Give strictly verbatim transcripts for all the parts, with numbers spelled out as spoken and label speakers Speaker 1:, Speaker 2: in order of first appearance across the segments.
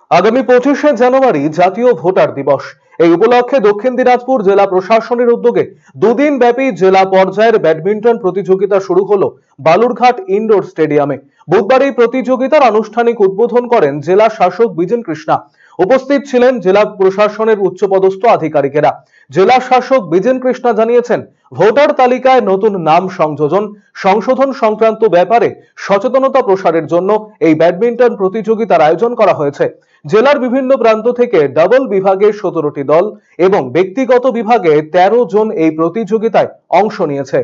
Speaker 1: আগামী পঁচিশে জানুয়ারি জাতীয় ভোটার দিবস। এই উপলক্ষে দক্ষিণ দিনাজপুর জেলা প্রশাসনের উদ্যোগে দুদিন ব্যাপী জেলা পর্যায়ের ব্যাডমিন্টন প্রতিযোগিতা শুরু হলো বালুরঘাট ইনডোর স্টেডিয়ামে। বুধবার এই প্রতিযোগিতার আনুষ্ঠানিক উদ্বোধন করেন জেলা শাসক বিজেন কৃষ্ণা। উপস্থিত ছিলেন জেলা প্রশাসনের উচ্চপদস্থ আধিকারিকেরা। জেলা শাসক বিজেন কৃষ্ণা জানিয়েছেন, ভোটার তালিকায় নতুন নাম সংযোজন সংশোধন সংক্রান্ত ব্যাপারে সচেতনতা প্রসারের জন্য এই ব্যাডমিন্টন প্রতিযোগিতার আয়োজন করা হয়েছে। জেলার বিভিন্ন প্রান্ত থেকে ডাবল বিভাগে সতেরোটি দল এবং ব্যক্তিগত বিভাগে তেরো জন এই প্রতিযোগিতায় অংশ নিয়েছে।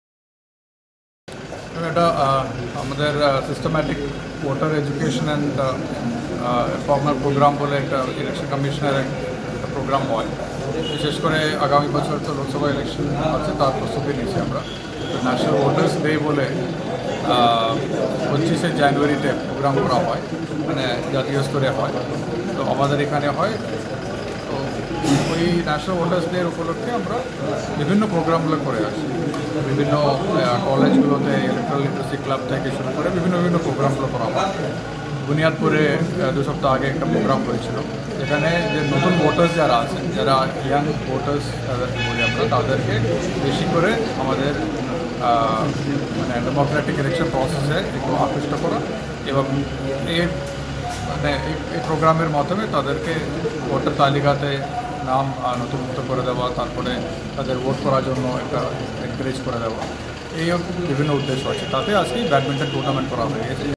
Speaker 2: এটা আমাদের systematic voter education and formal programme বলে একটা ইলেকশন কমিশনের একটা প্রোগ্রাম হয়। বিশেষ করে আগামী বছর তো লোকসভা ইলেকশন আছে, তার প্রস্তুতি নিচ্ছি আমরা। ন্যাশনাল ভোটার্স ডে বলে পঁচিশে জানুয়ারিতে প্রোগ্রাম করা হয়, মানে জাতীয় স্তরে হয়। তো আমাদের এখানে হয়। তো ওই ন্যাশনাল ভোটার্স ডে উপলক্ষে আমরা বিভিন্ন প্রোগ্রামগুলো করে আসি। বিভিন্ন কলেজগুলোতে ইলেকট্রাল লিটারেসি ক্লাব থেকে শুরু করে বিভিন্ন বিভিন্ন প্রোগ্রামগুলো করা হয়। বুনিয়াদপুরে দু সপ্তাহ আগে একটা প্রোগ্রাম হয়েছিল, যেখানে যে নতুন ভোটার্স যারা আছেন, যারা ইয়াং ভোটার্স তাদেরকে বলি আমরা, তাদেরকে বেশি করে আমাদের মানে ডেমোক্রেটিক ইলেকশন প্রসেসে একটু আকৃষ্ট করা এবং এই মানে এই প্রোগ্রামের মাধ্যমে তাদেরকে ভোটার তালিকাতে নাম নথিভুক্ত করে দেওয়া, তারপরে তাদের ভোট করার জন্য একটা এনকারেজ করে দেওয়া, এই বিভিন্ন উদ্দেশ্য আছে। তাতে আজকে ব্যাডমিন্টন টুর্নামেন্ট করা হয়ে গেছে।